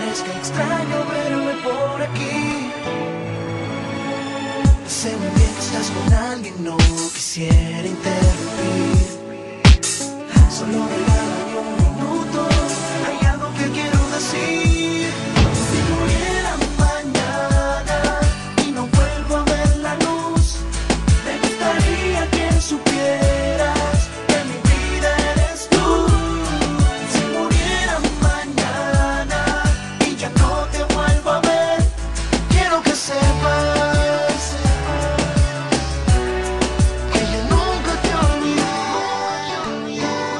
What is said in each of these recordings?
parezca extraño verme por aquí. Sé muy bien que estás con alguien, no quisiera interrumpir. Solo regálame un minuto, hay algo que quiero decir. Si muriera mañana y no vuelvo a ver la luz, me gustaría que supieras que mi vida eres tú. Si muriera mañana y ya no te vuelvo a ver, quiero que sepas que yo nunca te olvidé,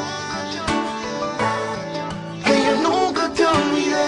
que yo nunca te olvidé.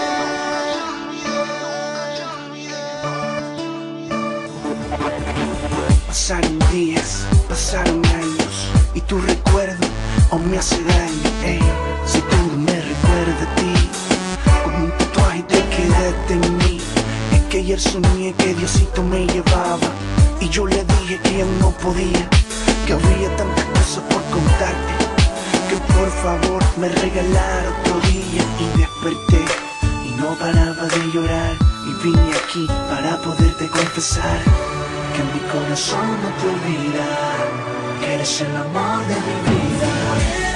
Pasaron días, pasaron años y tu recuerdo aún me hace daño. Ey, si todo me recuerda a ti, como un tatuaje te quedaste en mí. Es que ayer soñé que Diosito me llevaba y yo le dije que aún no podía, que había tantas cosas por contarte, que por favor me regalara otro día. Y desperté y no paraba de llorar, y vine aquí para poderte confesar que mi corazón no te olvida, que eres el amor de mi vida.